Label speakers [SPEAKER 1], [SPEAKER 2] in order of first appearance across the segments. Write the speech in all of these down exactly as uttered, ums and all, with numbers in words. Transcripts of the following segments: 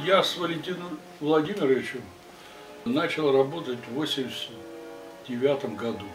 [SPEAKER 1] Я с Валентином Владимировичем начал работать в восемьдесят девятом году.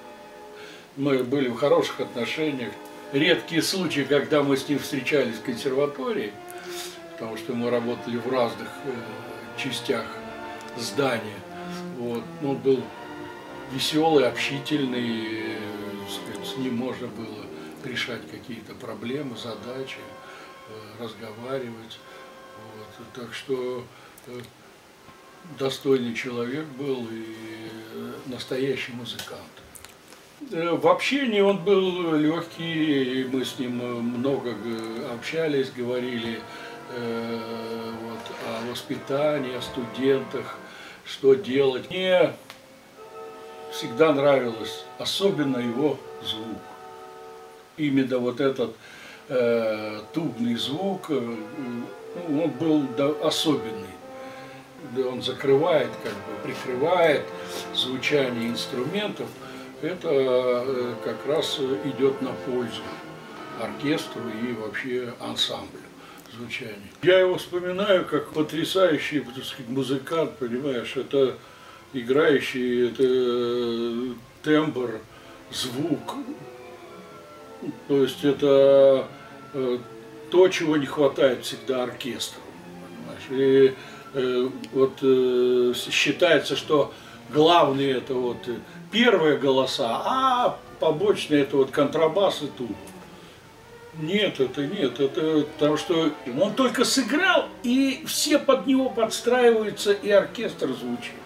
[SPEAKER 1] Мы были в хороших отношениях. Редкие случаи, когда мы с ним встречались в консерватории, потому что мы работали в разных э, частях здания. Вот. Он был веселый, общительный, э, сказать, с ним можно было решать какие-то проблемы, задачи, э, разговаривать. Вот. Так что э, достойный человек был и э, настоящий музыкант. В общении он был легкий, мы с ним много общались, говорили э, вот, о воспитании, о студентах, что делать. Мне всегда нравилось, особенно его звук. Именно вот этот э, тубный звук, э, ну, он был да, особенный. Он закрывает, как бы прикрывает звучание инструментов. Это как раз идет на пользу оркестру и вообще ансамблю звучания. Я его вспоминаю как потрясающий, так сказать, музыкант, понимаешь, это играющий, это тембр, звук, то есть это то, чего не хватает всегда оркестру, понимаешь? И вот считается, что главные это вот первые голоса, а побочные это вот контрабас и туба. Нет, это нет, это потому что он только сыграл, и все под него подстраиваются, и оркестр звучит.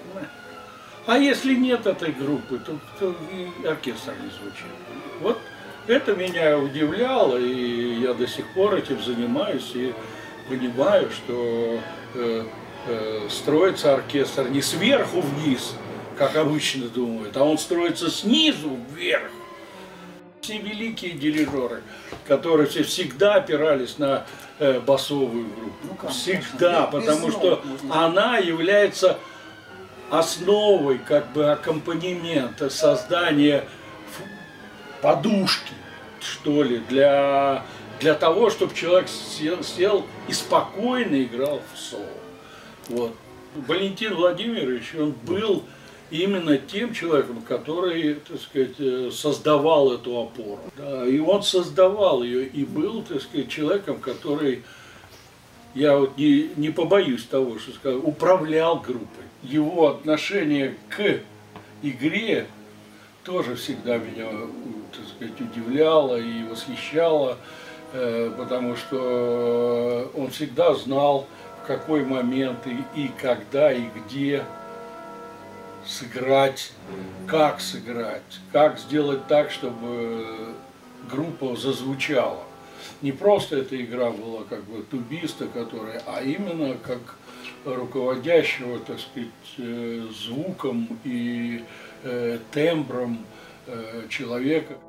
[SPEAKER 1] А если нет этой группы, то, то и оркестр не звучит. Вот это меня удивляло, и я до сих пор этим занимаюсь, и понимаю, что э, э, строится оркестр не сверху вниз, как обычно думают, а он строится снизу вверх. Все великие дирижеры, которые все всегда опирались на э, басовую группу. Ну, как, всегда, потому что она является основой, как бы аккомпанемента, создания подушки, что ли, для, для того, чтобы человек сел, сел и спокойно играл в соло. Вот. Валентин Владимирович, он был именно тем человеком, который, так сказать, создавал эту опору. Да, и он создавал ее, и был, так сказать, человеком, который, я вот не, не побоюсь того, что сказать, управлял группой. Его отношение к игре тоже всегда меня, так сказать, удивляло и восхищало, потому что он всегда знал, в какой момент и, и когда, и где сыграть, как сыграть, как сделать так, чтобы группа зазвучала. Не просто эта игра была как бы тубиста, которая, а именно как руководящего, так сказать, звуком и э, тембром э, человека.